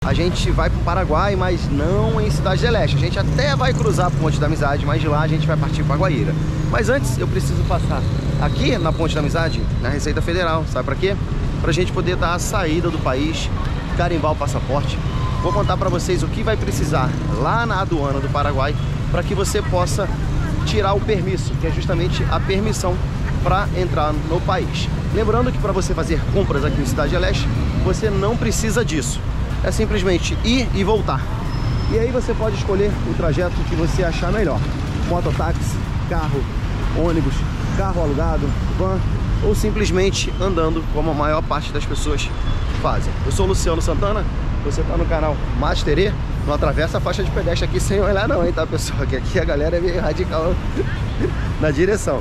a gente vai para o Paraguai, mas não em Cidade del Este. A gente até vai cruzar a Ponte da Amizade, mas de lá a gente vai partir para Guaíra. Mas antes eu preciso passar aqui na Ponte da Amizade, na Receita Federal. Sabe para quê? Para a gente poder dar a saída do país, carimbar o passaporte. Vou contar para vocês o que vai precisar lá na aduana do Paraguai para que você possa tirar o permisso, que é justamente a permissão para entrar no país. Lembrando que para você fazer compras aqui em Cidade del Este, você não precisa disso. É simplesmente ir e voltar. E aí você pode escolher o trajeto que você achar melhor. Mototáxi, carro, ônibus, carro alugado, van, ou simplesmente andando, como a maior parte das pessoas fazem. Eu sou o Luciano Santana, você está no canal Master E. Não atravessa a faixa de pedestre aqui sem olhar não, hein, tá, pessoal? Que aqui a galera é meio radical na direção.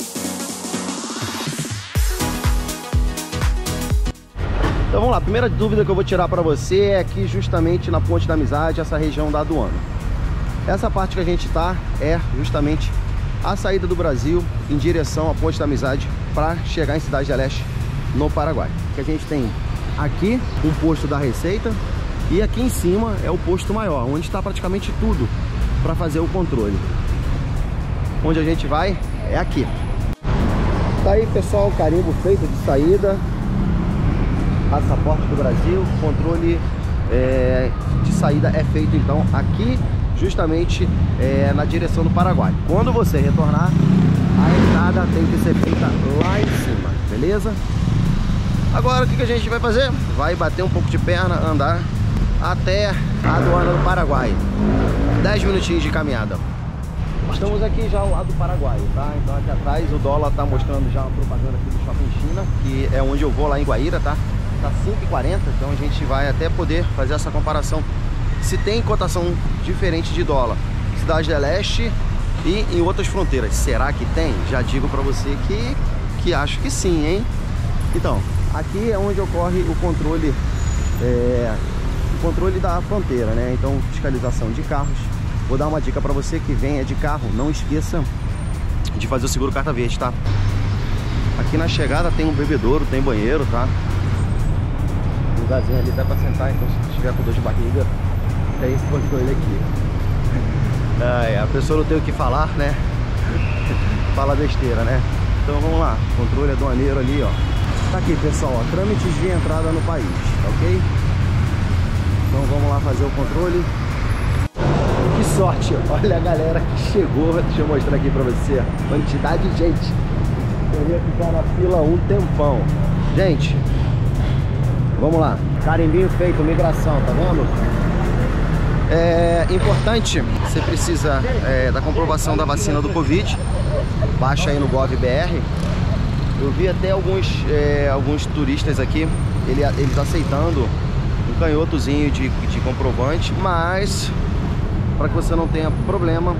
Então vamos lá, a primeira dúvida que eu vou tirar para você é aqui justamente na Ponte da Amizade, essa região da aduana. Essa parte que a gente está é justamente a saída do Brasil em direção à Ponte da Amizade para chegar em Cidade del Este, no Paraguai. Que a gente tem aqui um posto da Receita e aqui em cima é o posto maior, onde está praticamente tudo para fazer o controle. Onde a gente vai é aqui. Tá aí, pessoal, o carimbo feito de saída. Passaporte do Brasil, controle de saída é feito então aqui, justamente na direção do Paraguai. Quando você retornar, a entrada tem que ser feita lá em cima, beleza? Agora o que a gente vai fazer? Vai bater um pouco de perna, andar até a aduana do Paraguai. 10 minutinhos de caminhada. Estamos aqui já ao lado do Paraguai, tá? Então aqui atrás o dólar tá mostrando já uma propaganda aqui do Shopping China, que é onde eu vou lá em Guaíra, tá? Tá 5,40, então a gente vai até poder fazer essa comparação se tem cotação diferente de dólar Cidade del Este e em outras fronteiras. Será que tem? Já digo pra você que acho que sim, hein? Então, aqui é onde ocorre o controle da fronteira, né? Então, fiscalização de carros. Vou dar uma dica pra você que venha de carro, não esqueça de fazer o seguro carta verde, tá? Aqui na chegada tem um bebedouro, tem banheiro, tá? Lugarzinho ali dá pra sentar, então se tiver com dor de barriga, tem esse controle aqui. A pessoa não tem o que falar, né? Fala besteira, né? Então vamos lá, controle aduaneiro ali, ó. Tá aqui, pessoal, ó, trâmites de entrada no país, ok? Então vamos lá fazer o controle. Que sorte, olha a galera que chegou. Deixa eu mostrar aqui pra você a quantidade de gente. Eu ia ficar na fila um tempão. Gente, vamos lá, carimbinho feito, migração, tá vendo? É importante, você precisa da comprovação da vacina do Covid. Baixa aí no GovBR. Eu vi até alguns turistas aqui, eles aceitando um canhotozinho de comprovante, mas para que você não tenha problema,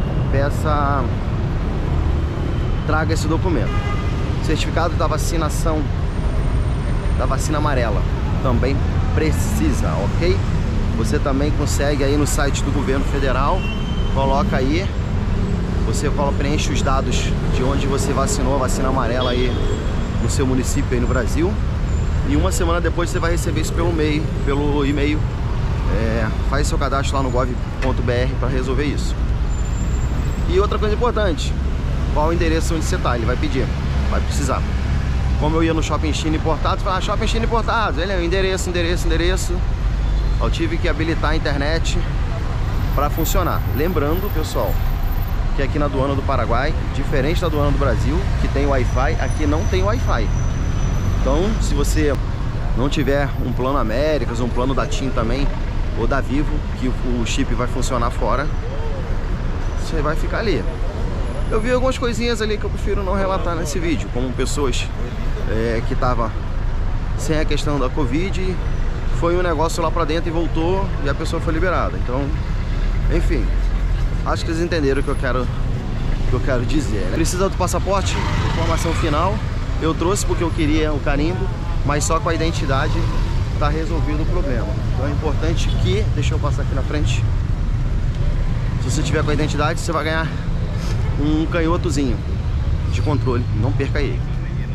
traga esse documento. Certificado da vacinação, da vacina amarela, também precisa, ok? Você também consegue aí no site do governo federal, coloca aí, você preenche os dados de onde você vacinou a vacina amarela aí no seu município aí no Brasil, e uma semana depois você vai receber isso pelo e-mail. Faz seu cadastro lá no gov.br para resolver isso. E outra coisa importante, qual o endereço onde você está? Ele vai pedir, vai precisar. Como eu ia no Shopping China Importados, falei, Shopping China Importados, ele é o endereço. Eu tive que habilitar a internet para funcionar. Lembrando, pessoal, que aqui na aduana do Paraguai, diferente da aduana do Brasil, que tem Wi-Fi, aqui não tem Wi-Fi. Então, se você não tiver um plano Américas, um plano da TIM também, ou da Vivo, que o chip vai funcionar fora, você vai ficar ali. Eu vi algumas coisinhas ali que eu prefiro não relatar nesse vídeo, como pessoas que estavam sem a questão da Covid, foi um negócio lá pra dentro e voltou, e a pessoa foi liberada. Então, enfim, acho que eles entenderam o que eu quero dizer, né? Precisa do passaporte, informação final. Eu trouxe porque eu queria o carimbo, mas só com a identidade tá resolvido o problema. Então é importante que, deixa eu passar aqui na frente, se você tiver com a identidade, você vai ganhar um canhotozinho de controle, não perca ele.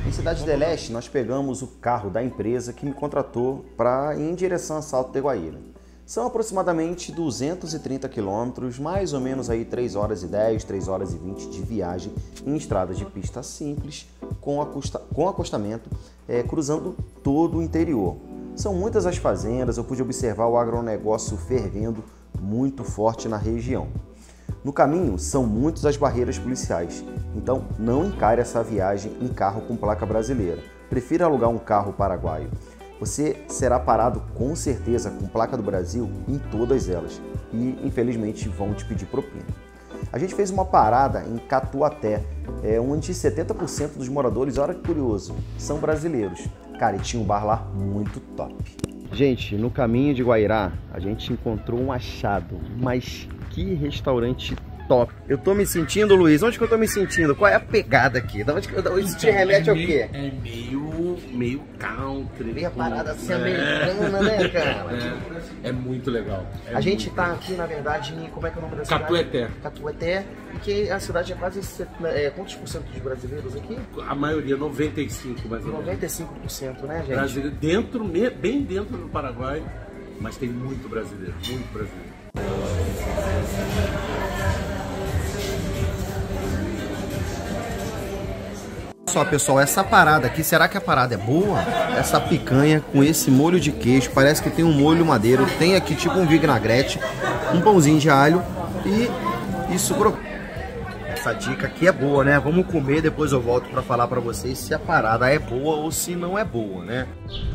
Em Cidade do Leste, nós pegamos o carro da empresa que me contratou para ir em direção a Salto de Guaíra. São aproximadamente 230 quilômetros, mais ou menos aí 3 horas e 10, 3 horas e 20 de viagem em estradas de pista simples, com acostamento, cruzando todo o interior. São muitas as fazendas, eu pude observar o agronegócio fervendo muito forte na região. No caminho, são muitas as barreiras policiais, então não encare essa viagem em carro com placa brasileira. Prefira alugar um carro paraguaio. Você será parado com certeza com placa do Brasil em todas elas e, infelizmente, vão te pedir propina. A gente fez uma parada em Catuaté, onde 70% dos moradores, olha que curioso, são brasileiros. Cara, e tinha um bar lá muito top. Gente, no caminho de Guairá, a gente encontrou um achado, mas que restaurante top. Eu tô me sentindo, Luiz, onde que eu tô me sentindo? Qual é a pegada aqui? Isso te remete ao quê? É meio country. Meio parada assim americana, né, cara? É muito legal. A gente tá aqui, na verdade, em, como é que é o nome da cidade? Catueté. Catueté, que a cidade é quase, quantos por cento dos brasileiros aqui? A maioria, 95 mais ou menos. 95%, né, gente? Brasileiro, bem dentro do Paraguai, mas tem muito brasileiro, muito brasileiro. Só, pessoal, essa parada aqui, será que a parada é boa? Essa picanha com esse molho de queijo, parece que tem um molho madeiro, tem aqui tipo um vinagrete, um pãozinho de alho e isso. Essa dica aqui é boa, né? Vamos comer, depois eu volto pra falar pra vocês se a parada é boa ou se não é boa, né?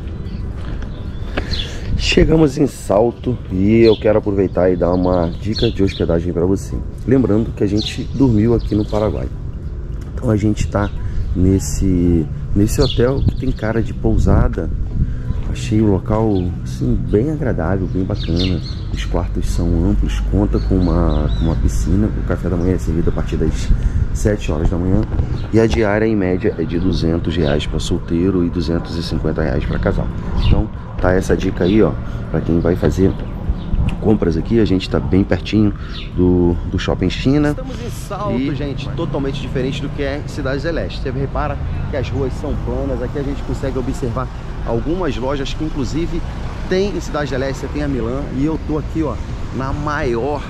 Chegamos em Salto e eu quero aproveitar e dar uma dica de hospedagem pra você. Lembrando que a gente dormiu aqui no Paraguai. Então a gente tá nesse hotel que tem cara de pousada. Achei o local assim, bem agradável, bem bacana. Os quartos são amplos, conta com uma piscina. O café da manhã é servido a partir das 7 horas da manhã. E a diária em média é de R$200 para solteiro e R$250 para casal. Então tá essa dica aí, ó, para quem vai fazer compras aqui. A gente tá bem pertinho do Shopping China. Estamos em Salto, gente, totalmente diferente do que é Cidade do Leste. Você repara que as ruas são planas. Aqui a gente consegue observar algumas lojas que inclusive tem em Cidade do Leste. Você tem a Milan e eu tô aqui, ó, na maior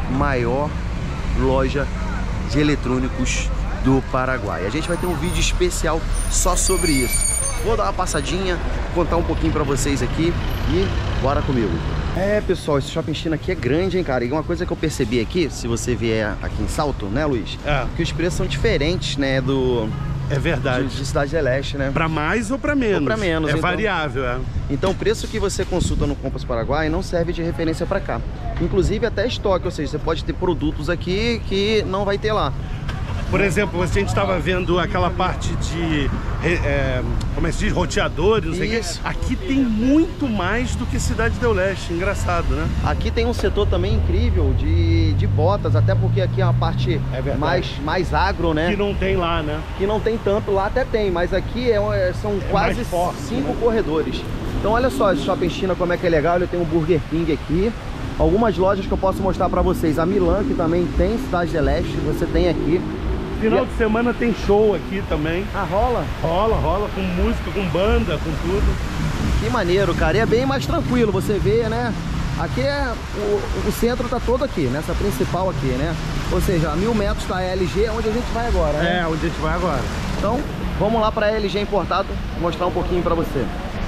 loja de eletrônicos do Paraguai. A gente vai ter um vídeo especial só sobre isso. Vou dar uma passadinha, contar um pouquinho pra vocês aqui e bora comigo. Pessoal, esse Shopping China aqui é grande, hein, cara? E uma coisa que eu percebi aqui, se você vier aqui em Salto, né, Luiz? Que os preços são diferentes, né, É verdade. de Cidade do Leste, né? Pra mais ou pra menos. Ou pra menos. É variável, Então o preço que você consulta no Compras Paraguai não serve de referência pra cá. Inclusive até estoque, ou seja, você pode ter produtos aqui que não vai ter lá. Por exemplo, a gente estava vendo aquela parte de, como é que se diz, roteadores, não sei o quê. Aqui tem muito mais do que Cidade do Leste, engraçado, né? Aqui tem um setor também incrível de botas, até porque aqui é uma parte mais agro, né? Que não tem lá, né? Que não tem tanto, lá até tem, mas aqui são quase 5 corredores. Então olha só esse Shopping China como é que é legal, ele tem um Burger King aqui. Algumas lojas que eu posso mostrar pra vocês, a Milan, que também tem Cidade do Leste, você tem aqui. Final de semana tem show aqui também. Rola? Rola, com música, com banda, com tudo. Que maneiro, cara. E é bem mais tranquilo, você vê, né? Aqui o centro tá todo aqui, nessa principal aqui, né? Ou seja, a 1000 metros tá a LG, onde a gente vai agora, né? Onde a gente vai agora. Então, vamos lá pra LG Importado, mostrar um pouquinho pra você.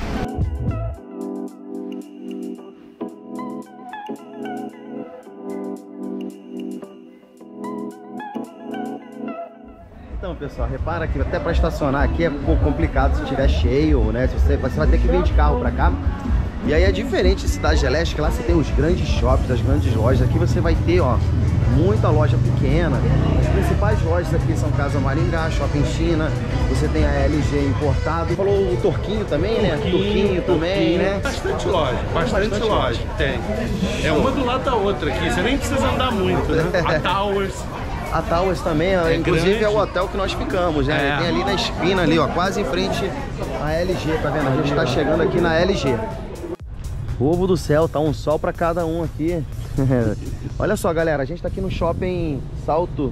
Então, pessoal, repara que até para estacionar aqui é um pouco complicado se estiver cheio, né? Você vai ter que vir de carro para cá. E aí é diferente de Cidade do Leste, que lá você tem os grandes shoppings, as grandes lojas. Aqui você vai ter, ó, muita loja pequena. As principais lojas aqui são Casa Maringá, Shopping China. Você tem a LG Importado. Falou o Torquinho também, né? Torquinho também, né? Bastante loja. Tem. É uma do lado da outra aqui. Você nem precisa andar muito, né? A Towers. A Towers também, inclusive grande. É o hotel que nós ficamos, né? Tem ali na esquina, ali, ó, quase em frente à LG, tá vendo? A gente tá chegando aqui na LG. Povo do céu, tá um sol pra cada um aqui. Olha só, galera, a gente tá aqui no Shopping Salto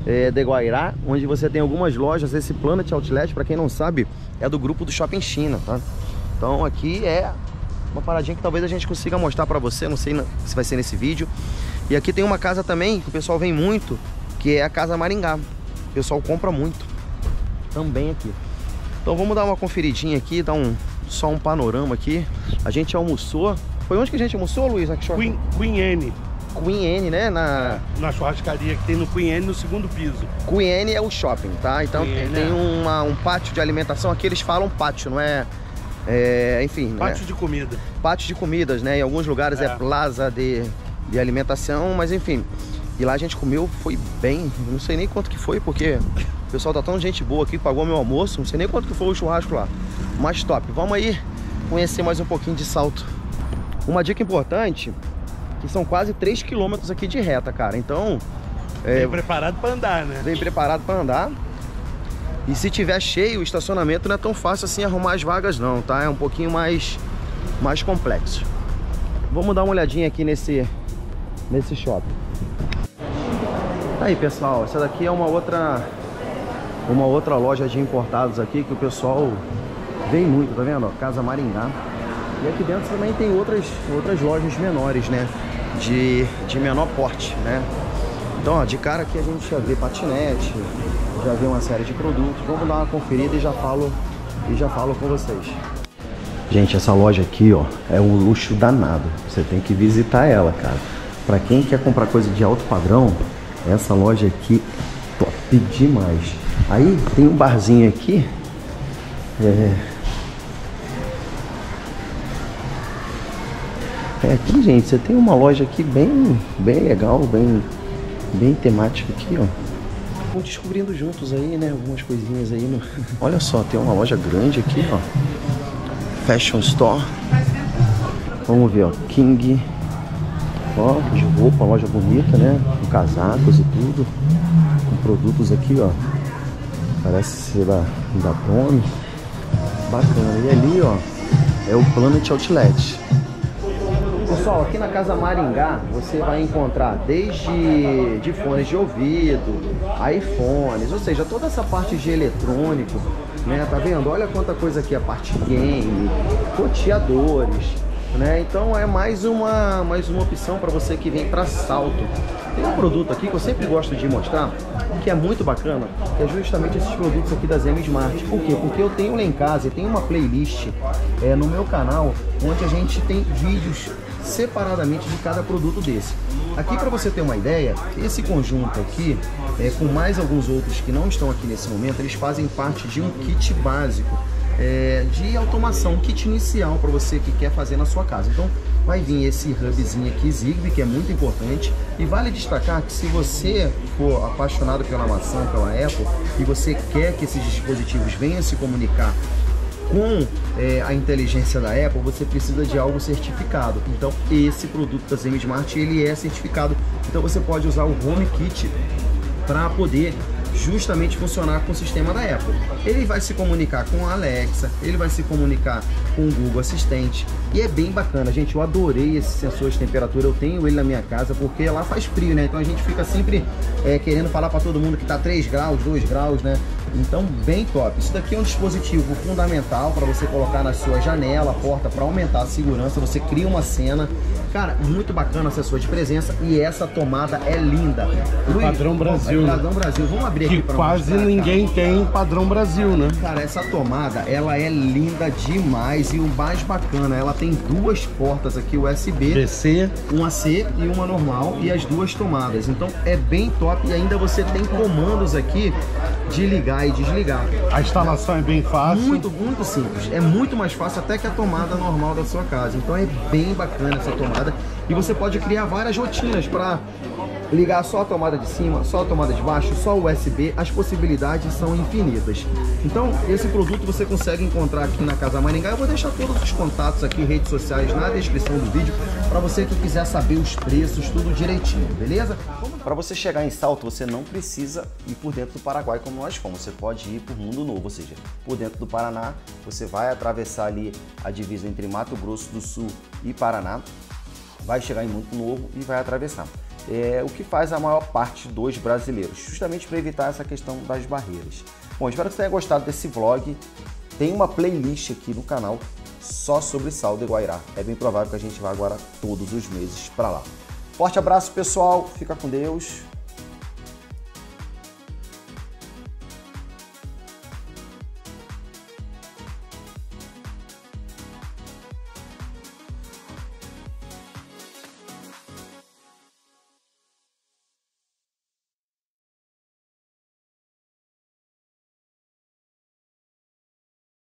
de Guairá, onde você tem algumas lojas. Esse Planet Outlet, para quem não sabe, é do grupo do Shopping China, tá? Então aqui é uma paradinha que talvez a gente consiga mostrar para você, não sei se vai ser nesse vídeo. E aqui tem uma casa também que o pessoal vem muito, que é a Casa Maringá. O pessoal compra muito também aqui. Então vamos dar uma conferidinha aqui, dar só um panorama aqui. A gente almoçou. Foi onde que a gente almoçou, Luiz? Queen Anne. Queen Anne, né? Na churrascaria que tem no Queen Anne, no segundo piso. Queen Anne é o shopping, tá? Então tem um pátio de alimentação. Aqui eles falam pátio, não é... enfim... Pátio de comida. Pátio de comidas, né? Em alguns lugares é plaza de alimentação, mas enfim... E lá a gente comeu, foi bem, não sei nem quanto que foi, porque o pessoal tá tão gente boa aqui, pagou meu almoço, não sei nem quanto que foi o churrasco lá. Mas top, vamos aí conhecer mais um pouquinho de Salto. Uma dica importante, que são quase 3 km aqui de reta, cara, então... Vem preparado para andar, né? Vem preparado para andar. E se tiver cheio, o estacionamento não é tão fácil assim arrumar as vagas não, tá? É um pouquinho mais complexo. Vamos dar uma olhadinha aqui nesse shopping. Aí pessoal, essa daqui é uma outra loja de importados aqui que o pessoal vem muito, tá vendo? Casa Maringá. E aqui dentro também tem outras lojas menores, né? De menor porte, né? Então, ó, de cara aqui a gente já vê patinete, já vê uma série de produtos. Vamos dar uma conferida e já falo com vocês. Gente, essa loja aqui, ó, é um luxo danado. Você tem que visitar ela, cara. Pra quem quer comprar coisa de alto padrão, essa loja aqui é top demais. Aí tem um barzinho aqui. Aqui, gente, você tem uma loja aqui bem legal, bem temática aqui, ó. Vamos descobrindo juntos aí, né? Algumas coisinhas aí. Olha só, tem uma loja grande aqui, ó. Fashion Store. Vamos ver, ó. King. Ó, de roupa, loja bonita, né? Com casacos e tudo. Com produtos aqui, ó. Parece ser da Tommy. Bacana. E ali, ó, é o Planet Outlet. Pessoal, aqui na Casa Maringá você vai encontrar desde de fones de ouvido, iPhones, ou seja, toda essa parte de eletrônico, né? Tá vendo? Olha quanta coisa aqui, a parte game, roteadores, né? Então é mais uma opção para você que vem para Salto. Tem um produto aqui que eu sempre gosto de mostrar, que é muito bacana, que é justamente esses produtos aqui da Zema Smart. Por quê? Porque eu tenho lá em casa e tenho uma playlist no meu canal, onde a gente tem vídeos separadamente de cada produto desse. Aqui, para você ter uma ideia, esse conjunto aqui, com mais alguns outros que não estão aqui nesse momento, eles fazem parte de um kit básico de automação, um kit inicial para você que quer fazer na sua casa. Então vai vir esse hubzinho aqui Zigbee, que é muito importante, e vale destacar que se você for apaixonado pela maçã, pela Apple, e você quer que esses dispositivos venham se comunicar com a inteligência da Apple, você precisa de algo certificado. Então esse produto da Zema Smart, ele é certificado. Então você pode usar o HomeKit para poder justamente funcionar com o sistema da Apple. Ele vai se comunicar com a Alexa, ele vai se comunicar com o Google Assistente, e é bem bacana, gente. Eu adorei esse sensor de temperatura, eu tenho ele na minha casa, porque lá faz frio, né? Então a gente fica sempre querendo falar para todo mundo que tá 3 graus, 2 graus, né? Então, bem top. Isso daqui é um dispositivo fundamental para você colocar na sua janela, porta, para aumentar a segurança. Você cria uma cena. Cara, muito bacana o sensor de presença. E essa tomada é linda. Luiz, padrão Brasil. Padrão Brasil. Vamos abrir aqui para quase mostrar, ninguém tem padrão Brasil, né? Cara, essa tomada, ela é linda demais. E o mais bacana, ela tem 2 portas aqui USB. DC. Uma C e uma normal. E as 2 tomadas. Então, é bem top. E ainda você tem comandos aqui de ligar e desligar. A instalação é bem fácil. Muito simples. É muito mais fácil até que a tomada normal da sua casa. Então é bem bacana essa tomada. E você pode criar várias rotinas para ligar só a tomada de cima, só a tomada de baixo, só o USB. As possibilidades são infinitas. Então esse produto você consegue encontrar aqui na Casa Maringá. Eu vou deixar todos os contatos aqui, redes sociais, na descrição do vídeo, para você que quiser saber os preços, tudo direitinho, beleza? Para você chegar em Salto, você não precisa ir por dentro do Paraguai como nós fomos. Você pode ir por Mundo Novo, ou seja, por dentro do Paraná. Você vai atravessar ali a divisa entre Mato Grosso do Sul e Paraná, vai chegar em Mundo Novo e vai atravessar. o que faz a maior parte dos brasileiros, justamente para evitar essa questão das barreiras. Bom, espero que você tenha gostado desse vlog. Tem uma playlist aqui no canal só sobre Sal de Guairá. É bem provável que a gente vá agora todos os meses para lá. Forte abraço, pessoal. Fica com Deus.